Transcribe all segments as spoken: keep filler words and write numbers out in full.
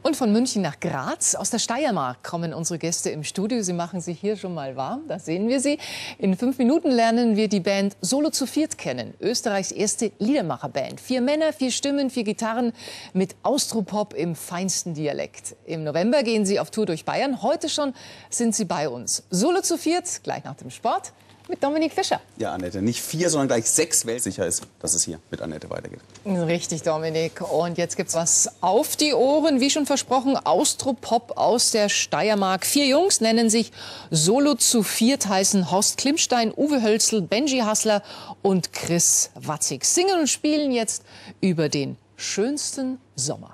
Und von München nach Graz, aus der Steiermark, kommen unsere Gäste im Studio. Sie machen sich hier schon mal warm, da sehen wir sie. In fünf Minuten lernen wir die Band Solo zu viert kennen. Österreichs erste Liedermacherband. Vier Männer, vier Stimmen, vier Gitarren mit Austropop im feinsten Dialekt. Im November gehen sie auf Tour durch Bayern. Heute schon sind sie bei uns. Solo zu viert, gleich nach dem Sport, mit Dominik Fischer. Ja, Annette, nicht vier, sondern gleich sechs, weil sicher ist, dass es hier mit Annette weitergeht. Richtig, Dominik. Und jetzt gibt's was auf die Ohren, wie schon versprochen, Austropop aus der Steiermark. Vier Jungs nennen sich Solo zu viert, heißen Horst Klimstein, Uwe Hölzl, Benji Hassler und Chris Watzig. Singen und spielen jetzt über den schönsten Sommer.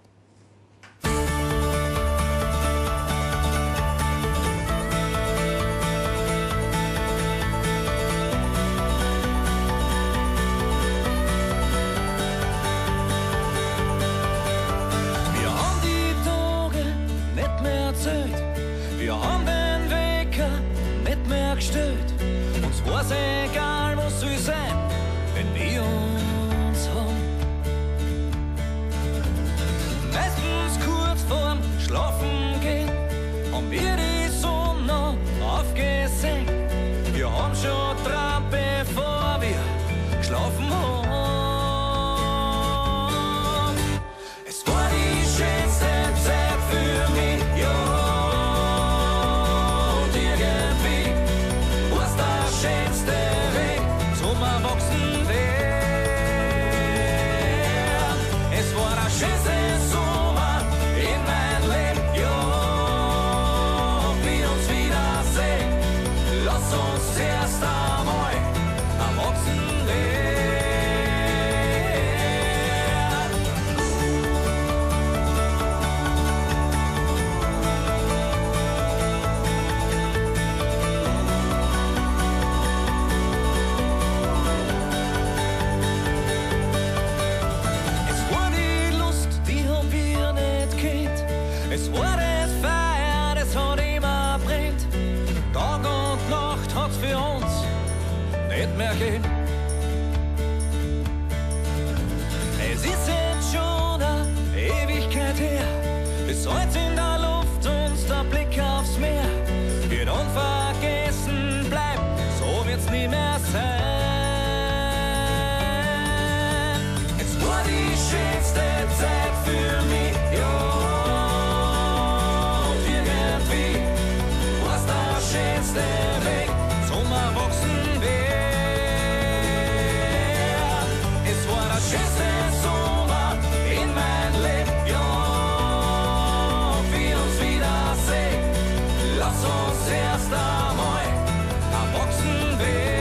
Wir haben den Wecker nicht mehr gestellt. Uns war's egal, was soll sein, wenn wir uns haben. Meistens kurz vorm Schlafen gehen haben wir die Sonne aufgesehen. Wir haben schon geträumt, bevor wir geschlafen haben. Es war die schönste Zeit für mich, ja. Es war das Feuer, das hat immer brennt. Tag und Nacht hat's für uns nicht mehr gegeben. Es ist jetzt schon eine Ewigkeit her, bis heute in der Luft uns der Blick aufs Meer wird unvergessen bleiben, so wird's nie mehr sein. Es war die schönste Zeit für mich, ja. Der Weg zum Erwachsenwerden. Es war der schönste Sommer in mein Leben, ja. Wir uns wiedersehen, lass uns erst einmal erwachsen werden.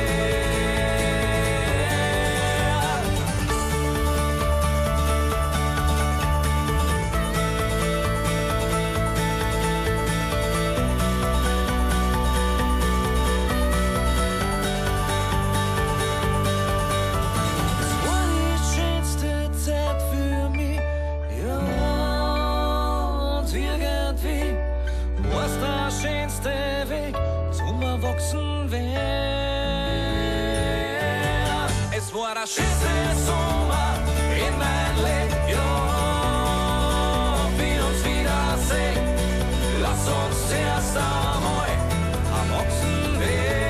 Es war der schönste Sommer in mein Leben, ja. Wir uns wiedersehen, lass uns erst einmal erwachsen werden.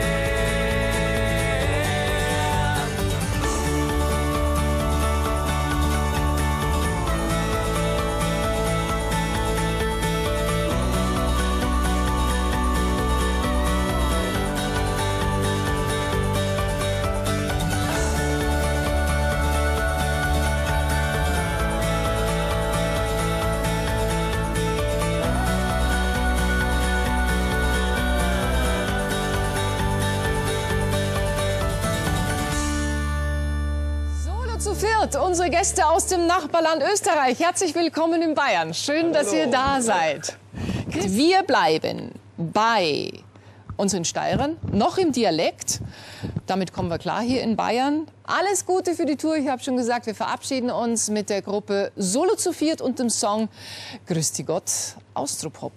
Zu viert, unsere Gäste aus dem Nachbarland Österreich. Herzlich willkommen in Bayern. Schön, dass ihr da seid. Wir bleiben bei unseren Steirern, noch im Dialekt. Damit kommen wir klar hier in Bayern. Alles Gute für die Tour. Ich habe schon gesagt, wir verabschieden uns mit der Gruppe Solo zu viert und dem Song Grüß dich Gott, Austropop.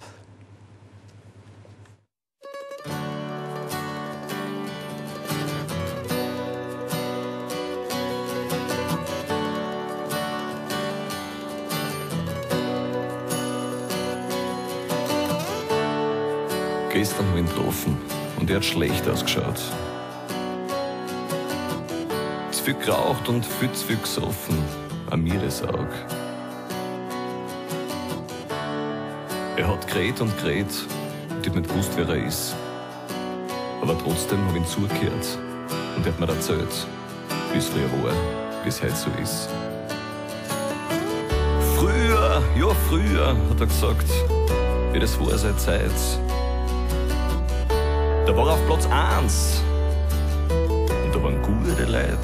Gestern hab ich ihn getroffen und er hat schlecht ausgeschaut. Zu viel geraucht und viel zu viel gesoffen, an mir das Aug. Er hat geredet und geredet und ich hab nicht gewusst, wer er ist. Aber trotzdem hab ich ihn zugehört und er hat mir erzählt, wie es früher war, wie es heute so ist. Früher, ja früher, hat er gesagt, wie das war seine Zeit. Da war er auf Platz eins und da waren gute Leute.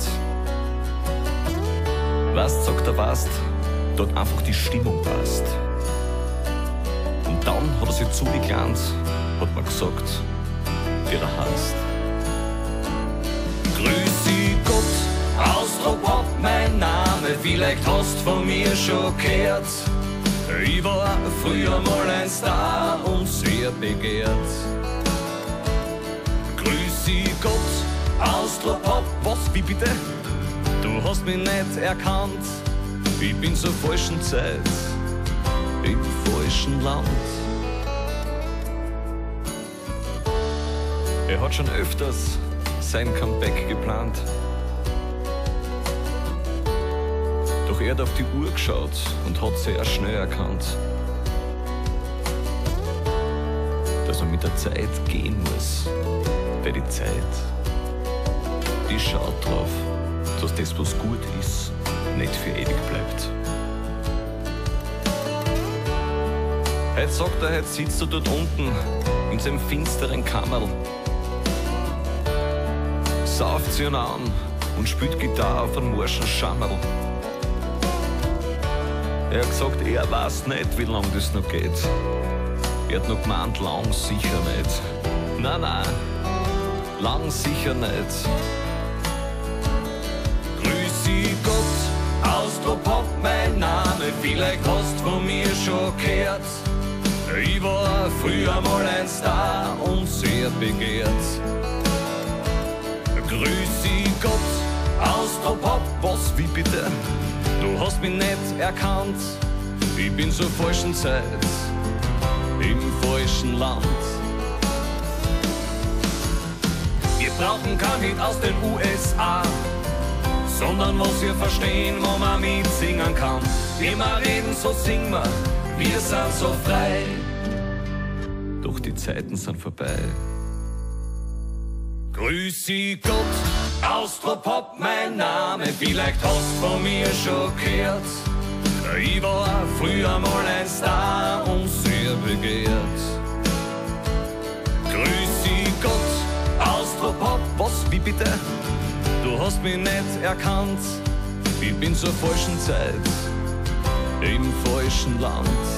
Weißt, sagt er, weißt, da hat einfach die Stimmung passt. Und dann hat er sich zugekannt, hat mir gesagt, wie er heißt. Grüßi Gott, Austropop, mein Name, vielleicht hast von mir schon gehört. Ich war früher mal ein Star und sehr begehrt. Grüßi Gott, Austropop, was, wie bitte? Du hast mich nicht erkannt, ich bin zur falschen Zeit, im falschen Land. Er hat schon öfters sein Comeback geplant. Doch er hat auf die Uhr geschaut und hat sehr schnell erkannt, dass er mit der Zeit gehen muss. Weil die Zeit, die schaut drauf, dass das, was gut ist, nicht für ewig bleibt. Heute sagt er, heute sitzt er dort unten in seinem finsteren Kammerl, sauft sich an und spielt Gitarre auf einem morschen Schammerl. Er hat gesagt, er weiß nicht, wie lang das noch geht. Er hat noch gemeint, lang sicher nicht. Nein, nein, lang sicher nicht. Grüßi Gott, Austropop, mein Name, vielleicht hast von mir schon gehört. Ich war früher mal ein Star und sehr begehrt. Grüßi Gott, Austropop, was, wie bitte? Du hast mich nicht erkannt, ich bin zur falschen Zeit, im falschen Land. Wir brauchen kein Hit aus den U S A, sondern was wir verstehen, wo man mitsingen kann. Wie wir reden, so singen wir, wir sind so frei. Doch die Zeiten sind vorbei. Grüßi Gott, Austropop, mein Name, vielleicht hast von mir schon gehört. Ich war früher mal ein Star und sehr begehrt. Grüßi Gott, Austropop, was, wie bitte? Du hast mich nicht erkannt, ich bin zur falschen Zeit, im falschen Land.